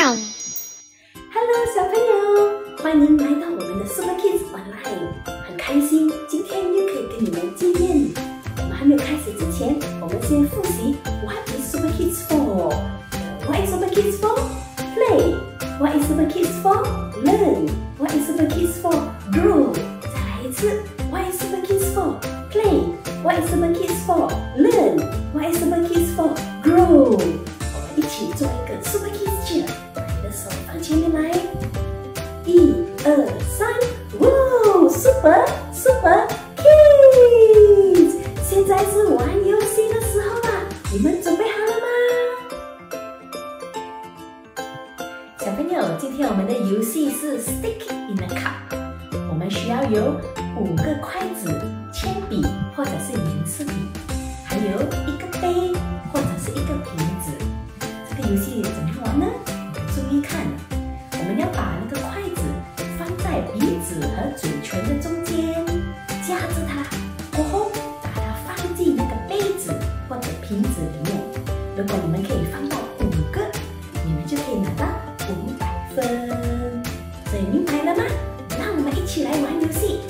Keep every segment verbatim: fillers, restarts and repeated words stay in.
Hello， 小朋友，欢迎来到我们的 Super Kids Online， 很开心今天又可以跟你们见面。我们还没有开始之前，我们先复习 What is Super Kids for？ What is Super Kids for? Play. What is Super Kids for? Learn. What is Super Kids for? Grow. 再来一次 What is Super Kids for? Play. What is Super Kids for? Learn. What is Super Kids for? Grow. 我们一起做一个 Super Kids cheer， 把你的手放前面来，一二三，哇 ！Super Super Kids！ 现在是玩游戏的时候啦，你们准备好了吗？小朋友，今天我们的游戏是 Stick in a Cup， 我们需要有五个筷子、铅笔或者是颜色笔，还有一个杯或者是一个瓶子。这个游戏怎么玩呢？注意看，我们要把那个筷子放在鼻子和嘴唇的中间，夹着它，过后把它放进那个杯子或者瓶子里面。如果你们可以放到五个，你们就可以拿到五百分。所以明白了吗？让我们一起来玩游戏。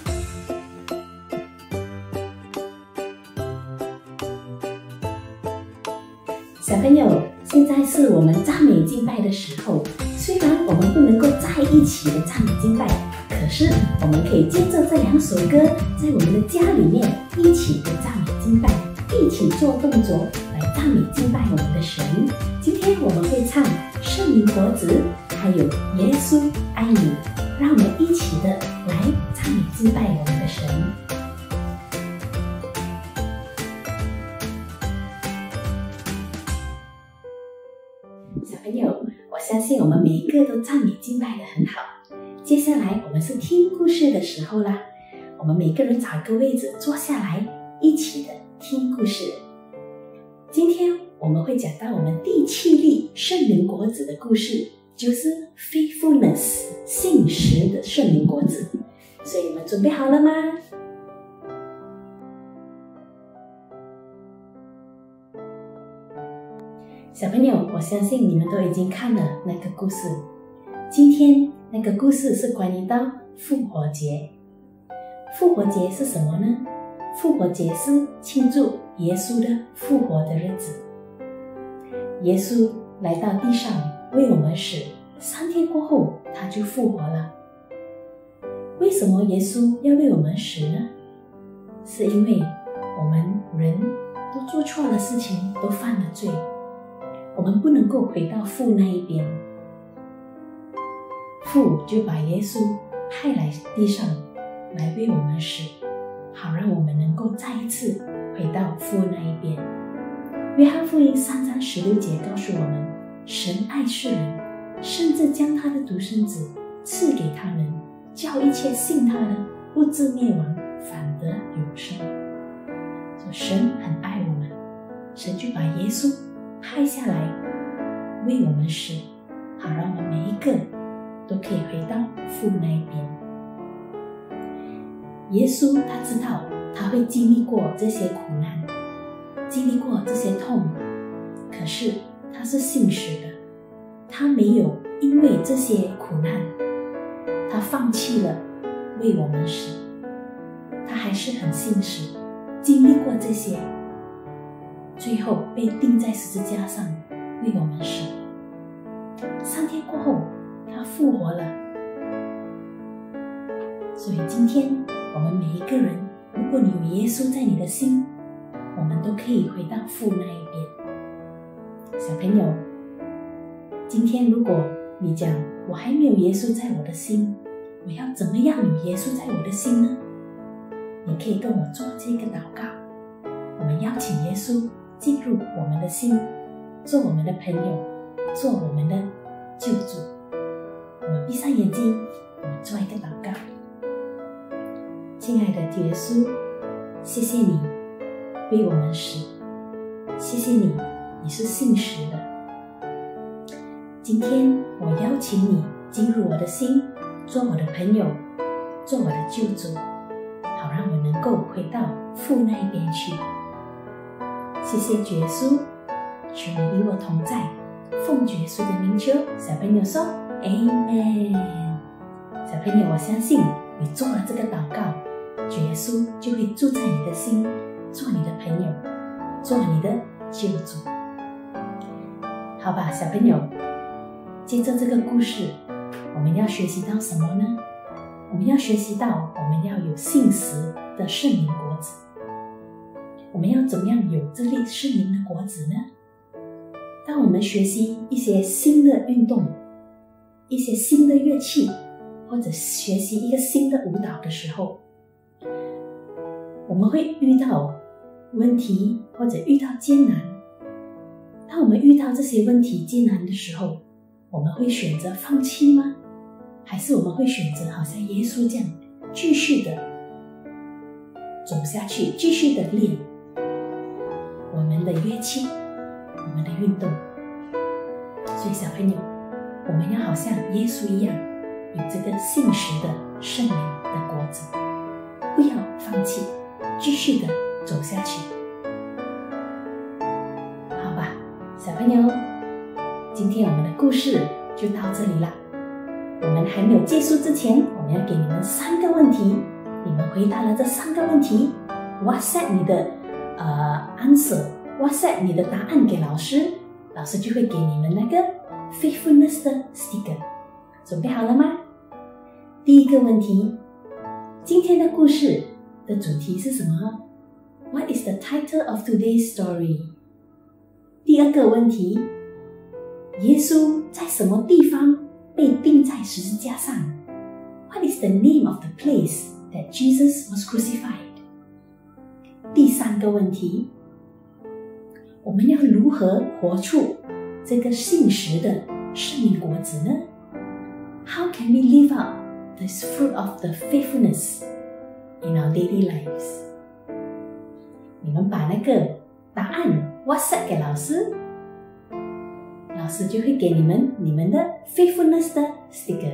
小朋友，现在是我们赞美敬拜的时候。虽然我们不能够在一起的赞美敬拜，可是我们可以借着这两首歌，在我们的家里面一起的赞美敬拜，一起做动作来赞美敬拜我们的神。今天我们会唱《圣灵果子》，还有《耶稣爱你》，让我们一起的来赞美敬拜我们的神。小朋友，我相信我们每一个都赞美敬拜得很好。接下来我们是听故事的时候啦，我们每个人找一个位置坐下来，一起的听故事。今天我们会讲到我们第七粒圣灵果子的故事，就是 faithfulness 信实的圣灵果子。所以你们准备好了吗？小朋友，我相信你们都已经看了那个故事。今天那个故事是关于到复活节。复活节是什么呢？复活节是庆祝耶稣的复活的日子。耶稣来到地上为我们死，三天过后他就复活了。为什么耶稣要为我们死呢？是因为我们人都做错了事情，都犯了罪，我们不能够回到父那一边，父就把耶稣派来地上来为我们死，好让我们能够再一次回到父那一边。约翰福音三章十六节告诉我们，神爱世人，甚至将他的独生子赐给他们，叫一切信他的不至灭亡，反得永生。所以神很爱我们，神就把耶稣派下来为我们死，好让我们每一个都可以回到父那一边。耶稣他知道他会经历过这些苦难，经历过这些痛，可是他是信实的，他没有因为这些苦难他放弃了为我们死，他还是很信实，经历过这些，最后被钉在十字架上为我们死。三天过后他复活了。所以今天我们每一个人，如果你有耶稣在你的心，我们都可以回到父那一边。小朋友，今天如果你讲我还没有耶稣在我的心，我要怎么样有耶稣在我的心呢？你可以跟我做这个祷告，我们邀请耶稣进入我们的心，做我们的朋友，做我们的救主。我们闭上眼睛，我们做一个祷告。亲爱的主耶稣，谢谢你为我们死，谢谢你，你是信实的。今天我邀请你进入我的心，做我的朋友，做我的救主，好让我能够回到父那一边去。谢谢主耶稣，求你与我同在， 奉主耶稣的名求，小朋友说 Amen。 小朋友，我相信你做了这个祷告，主耶稣就会住在你的心，做你的朋友，做你的救主。好吧，小朋友，接着这个故事，我们要学习到什么呢？我们要学习到我们要有信实的圣灵果子。我们要怎么样有这粒圣灵的果子呢？当我们学习一些新的运动，一些新的乐器，或者学习一个新的舞蹈的时候，我们会遇到问题或者遇到艰难。当我们遇到这些问题艰难的时候，我们会选择放弃吗？还是我们会选择好像耶稣这样继续的走下去，继续的练我们的乐器，我们的运动？所以小朋友，我们要好像耶稣一样，有这个信实的圣灵的果子，不要放弃，继续的走下去。好吧，小朋友，今天我们的故事就到这里了。我们还没有结束之前，我们要给你们三个问题，你们回答了这三个问题 WhatsApp 你的呃 answer， WhatsApp 你的答案给老师，老师就会给你们那个 faithfulness 的 sticker。 准备好了吗？第一个问题，今天的故事的主题是什么？ What is the title of today's story？ 第二个问题，耶稣在什么地方被钉在十字架上？ What is the name of the place that Jesus was crucified？ 第三个问题，我们要如何活出这个信实的圣灵果子呢？ How can we live out this fruit of the faithfulness in our daily lives？ 你们把那个答案 WhatsApp 给老师，老师就会给你们你们的 faithfulness 的 sticker。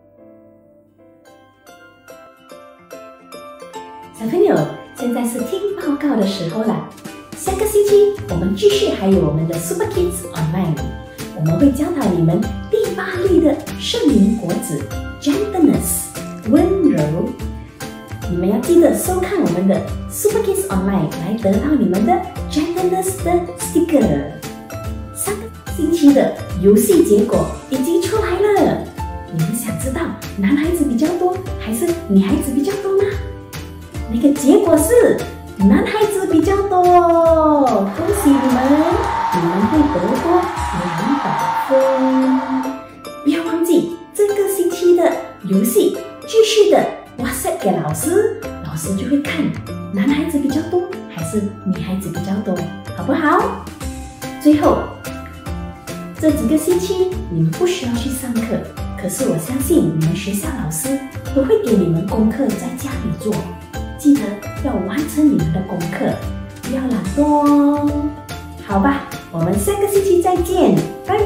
小朋友，现在是听报告的时候了。下个星期我们继续还有我们的 Super Kids Online， 我们会教导你们第八粒的圣灵果子 Gentleness 温柔。你们要记得收看我们的 Super Kids Online 来得到你们的 Gentleness 的 sticker。 上个星期的游戏结果已经出来了，你们想知道男孩子比较多还是女孩子比较多吗？那个结果是男孩子比较多，恭喜你们，你们会得多两百分。不要忘记这个星期的游戏继续的 WhatsApp 给老师，老师就会看男孩子比较多还是女孩子比较多，好不好？最后这几个星期你们不需要去上课，可是我相信你们学校老师都会给你们功课在家里做，记得要完成你们的功课，不要懒惰哦。好吧，我们下个星期再见，拜拜。